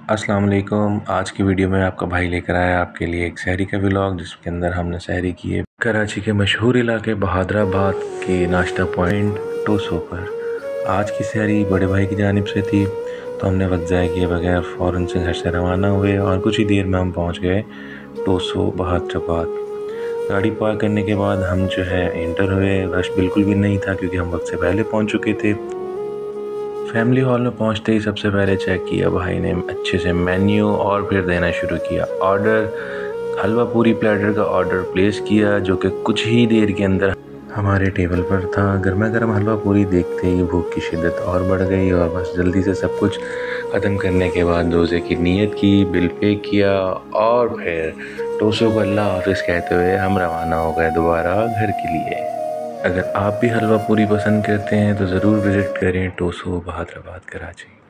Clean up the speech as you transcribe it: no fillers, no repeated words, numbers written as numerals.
अस्सलाम वालेकुम। आज की वीडियो में आपका भाई लेकर आया आपके लिए एक सहरी का व्लॉग, जिसके अंदर हमने सहरी की है कराची के मशहूर इलाके बहादराबाद के नाश्ता पॉइंट टोसो पर। आज की सहरी बड़े भाई की जानिब से थी, तो हमने वक्त ज़ाया किए बगैर फ़ौरन से घर से रवाना हुए और कुछ ही देर में हम पहुंच गए टोसो बहादराबाद। गाड़ी पार्क करने के बाद हम जो है एंटर हुए। रश बिल्कुल भी नहीं था क्योंकि हम वक्त से पहले पहुँच चुके थे। फैमिली हॉल में पहुंचते ही सबसे पहले चेक किया भाई ने अच्छे से मेन्यू और फिर देना शुरू किया ऑर्डर। हलवा पूरी प्लेटर का ऑर्डर प्लेस किया, जो कि कुछ ही देर के अंदर हमारे टेबल पर था। गर्मा गर्म हलवा पूरी देखते ही भूख की शिद्दत और बढ़ गई और बस जल्दी से सब कुछ ख़त्म करने के बाद रोज़े की नीयत की, बिल पे किया और फिर टोसो को अल्लाह हाफ़िज़ कहते हुए हम रवाना हो गए दोबारा घर के लिए। अगर आप भी हलवा पूरी पसंद करते हैं तो ज़रूर विज़िट करें टोसो बहादराबाद कराची।